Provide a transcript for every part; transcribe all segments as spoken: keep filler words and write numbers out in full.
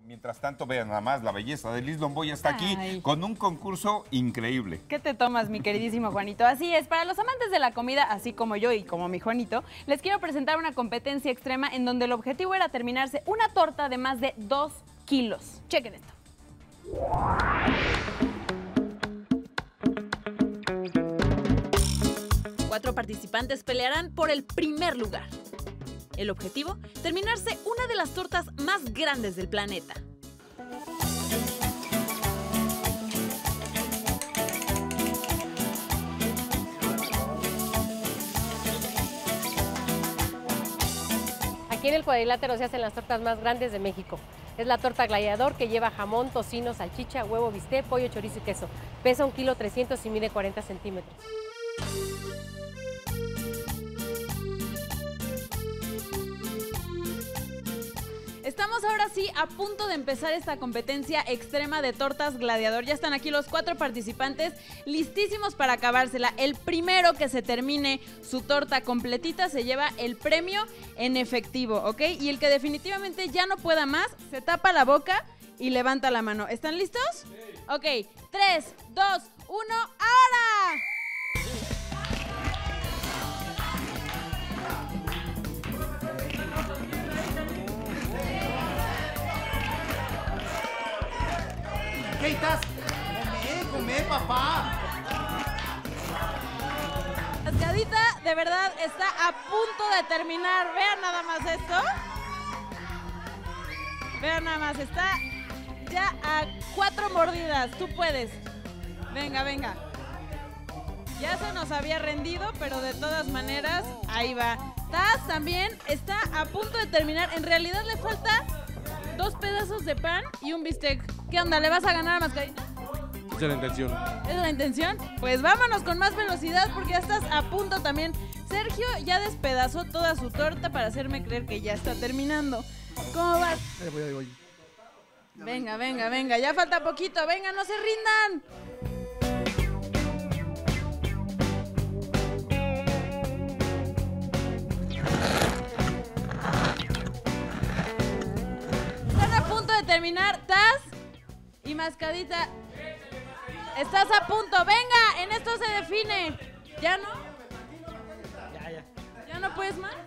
Mientras tanto, vean nada más, la belleza de Liz Lomboya está aquí Ay. con un concurso increíble. ¿Qué te tomas, mi queridísimo Juanito? Así es, para los amantes de la comida, así como yo y como mi Juanito, les quiero presentar una competencia extrema en donde el objetivo era terminarse una torta de más de dos kilos. Chequen esto. Cuatro participantes pelearán por el primer lugar. El objetivo, terminarse una de las tortas más grandes del planeta. Aquí en el cuadrilátero se hacen las tortas más grandes de México. Es la torta gladiador que lleva jamón, tocino, salchicha, huevo, bistec, pollo, chorizo y queso. Pesa un kilo trescientos y mide cuarenta centímetros. Estamos ahora sí a punto de empezar esta competencia extrema de tortas gladiador. Ya están aquí los cuatro participantes listísimos para acabársela. El primero que se termine su torta completita se lleva el premio en efectivo, ¿ok? Y el que definitivamente ya no pueda más, se tapa la boca y levanta la mano. ¿Están listos? Sí. Ok, tres, dos, uno, ¡ahora! ¿Qué estás? Come, come, papá. Mascadita, de verdad, está a punto de terminar. Vean nada más esto. Vean nada más, está ya a cuatro mordidas. Tú puedes. Venga, venga. Ya se nos había rendido, pero de todas maneras, ahí va. Taz también está a punto de terminar. En realidad le falta dos pedazos de pan y un bistec. ¿Qué onda? ¿Le vas a ganar a Mascadita? Esa es la intención. ¿Esa es la intención? Pues vámonos con más velocidad porque ya estás a punto también. Sergio ya despedazó toda su torta para hacerme creer que ya está terminando. ¿Cómo vas? Ahí voy, ahí voy. Venga, venga, venga, ya falta poquito. Venga, no se rindan. Están a punto de terminar. Taz y Mascadita. Estás a punto. Venga, en esto se define. ¿Ya no? Ya, ya. ¿Ya no puedes más?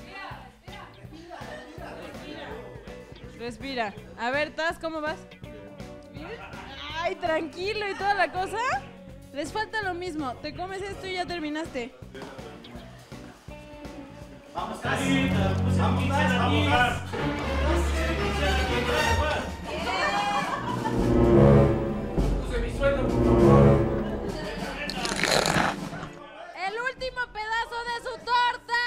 Respira. A ver, Taz, ¿cómo vas? ¿Bien? Ay, tranquilo y toda la cosa. Les falta lo mismo. Te comes esto y ya terminaste. Vamos, Taz. Vamos, Taz. Vamos, Taz. El último pedazo de su torta.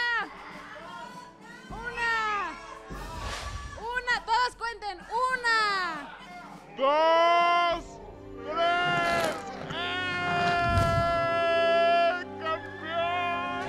Una. Una. Todos cuenten. Una. ¡Dos! ¡Tres! ¡Eh! ¡Campeón!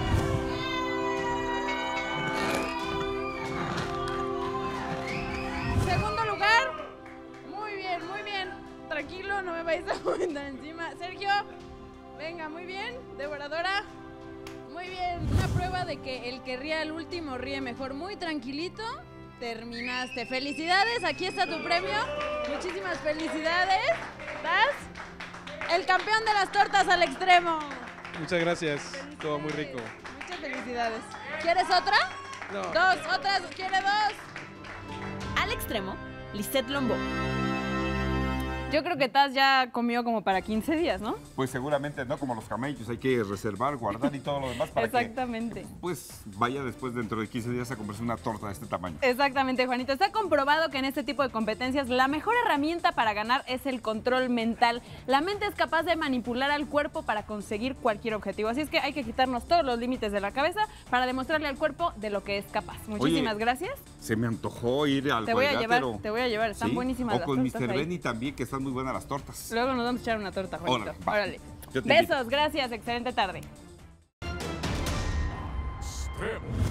Segundo lugar. Muy bien, muy bien. Tranquilo, no me vais a aventar encima. Sergio, venga, muy bien. Devoradora, muy bien. Una prueba de que el que ríe al último ríe mejor. Muy tranquilito. Terminaste. Felicidades, aquí está tu premio. Muchísimas felicidades. ¿Estás? El campeón de las tortas al extremo. Muchas gracias. Todo muy rico. Muchas felicidades. ¿Quieres otra? No. Dos, otras. ¿Quiere dos? Al extremo, Lisette Lombo. Yo creo que Taz ya comió como para quince días, ¿no? Pues seguramente no, como los camellos, hay que reservar, guardar y todo lo demás para Exactamente. que pues vaya después dentro de quince días a comerse una torta de este tamaño. Exactamente, Juanito. Está comprobado que en este tipo de competencias la mejor herramienta para ganar es el control mental. La mente es capaz de manipular al cuerpo para conseguir cualquier objetivo. Así es que hay que quitarnos todos los límites de la cabeza para demostrarle al cuerpo de lo que es capaz. Muchísimas Oye, gracias. Se me antojó ir al Te voy a llevar, cuadrilátero. te voy a llevar. Están ¿Sí? buenísimas O las con tortas mister ahí. Benny también, que están muy buenas las tortas. Luego nos vamos a echar una torta, Juanito. Órale, va. Órale. Yo te Besos, invito. gracias. Excelente tarde. Extremo.